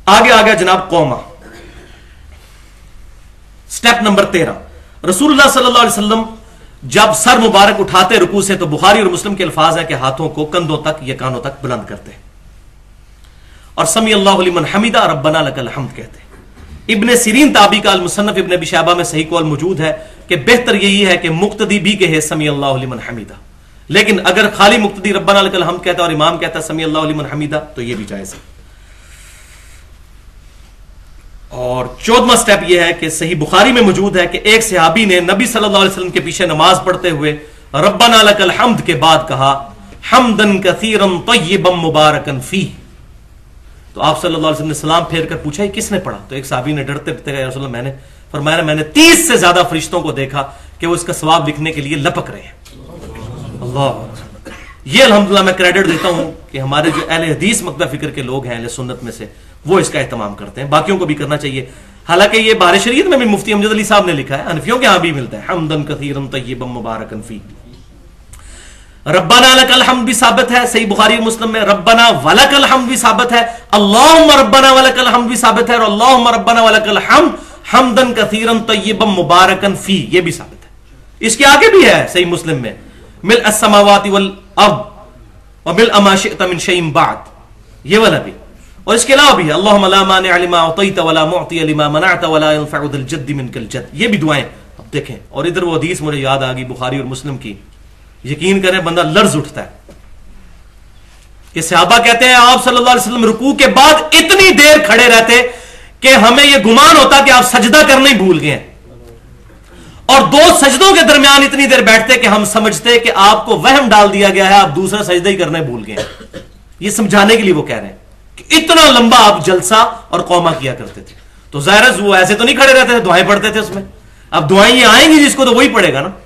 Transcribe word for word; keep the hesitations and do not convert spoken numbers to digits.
آگے آگے جناب قوما، سٹیپ نمبر تیرہ. رسول اللہ صلی اللہ علیہ وسلم جب سر مبارک اٹھاتے رکوع سے تو بخاری اور مسلم کے الفاظ ہیں کہ ہاتھوں کو کندھوں تک یا کانوں تک بلند کرتے ہیں اور سمی اللہ لمن حمیدہ ربنا لک الحمد کہتے ہیں. ابن سیرین تابعی کا المصنف ابن ابی شیبہ میں صحیح قول موجود ہے کہ بہتر یہی ہے کہ مقتدی بھی کہے سمی اللہ لمن حمیدہ، لیکن اگر خالی مقتدی ربنا لک الحمد کہتا ہے اور امام کہتا ہے سمی اللہ لمن حمیدہ تو یہ بھی جائز ہے. اور چودواں سٹیپ یہ ہے کہ صحیح بخاری میں موجود ہے کہ ایک صحابی نے نبی صلی اللہ علیہ وسلم کے پیچھے نماز پڑھتے ہوئے ربنا لک الحمد کے بعد کہا حمدن کثیرا طیبا مبارکا فیہ. تو آپ صلی اللہ علیہ وسلم نے سلام پھیر کر پوچھا یہ کس نے پڑھا؟ تو ایک صحابی نے ڈرتے ڈرتے کہا یا رسول اللہ میں نے. فرمایا میں نے تیس سے زیادہ فرشتوں کو دیکھا کہ وہ اس کا ثواب لکھنے کے لیے لپک رہے ہیں. اللہ، یہ الحمدللہ میں کریڈٹ دیتا ہوں کہ ہمارے جو اہل حدیث مکتب فکر کے لوگ ہیں اہل سنت میں سے وہ اس کا اہتمام کرتے ہیں، باقیوں کو بھی کرنا چاہیے. حالانکہ یہ بہار شریعت میں بھی مفتی امجد علی صاحب نے لکھا ہے، حنفیوں کے ہاں بھی ملتا ہے حمدن کثیرا طیبا مبارکا فیہ. ربنا لک الحمد بھی ثابت ہے صحیح بخاری مسلم میں، ربنا ولک الحمد بھی ثابت ہے، اللہم ربنا ولک الحمد بھی ثابت ہے، اور اللہم ربنا ولک الحمد حمدن کثیرا طیبا مبارکا فیہ یہ بھی ثابت ہے. اس کے آگے بھی ہے صحیح مسلم میں ملء السماوات والارض وملء ما شئت من شیء بعد، یہ والا بھی. اور اس کے علاوہ بھی اللہم لا مانع لما اعطیت ولا معطی لما منعت ولا ينفع ذا الجد منک الجد، یہ بھی دعائیں. اب دیکھیں، اور ادھر وہ حدیث مجھے یاد آ گئی بخاری اور مسلم کی، یقین کریں بندہ لرز اٹھتا ہے کہ صحابہ کہتے ہیں آپ صلی اللہ علیہ وسلم رکوع کے بعد اتنی دیر کھڑے رہتے کہ ہمیں یہ گمان ہوتا کہ آپ سجدہ کرنا ہی بھول گئے ہیں، اور دو سجدوں کے درمیان اتنی دیر بیٹھتے کہ ہم سمجھتے کہ آپ کو وہم ڈال دیا گیا ہے آپ دوسرا سجدہ ہی کرنا بھول گئے ہیں. یہ سمجھانے کے لیے وہ کہہ رہے ہیں کہ اتنا لمبا آپ جلسہ اور قوما کیا کرتے تھے. تو ظاہر ہے وہ ایسے تو نہیں کھڑے رہتے تھے، دعائیں پڑھتے تھے اس میں. اب دعائیں یہ آئیں گی جس کو تو وہی پڑھے گا نا.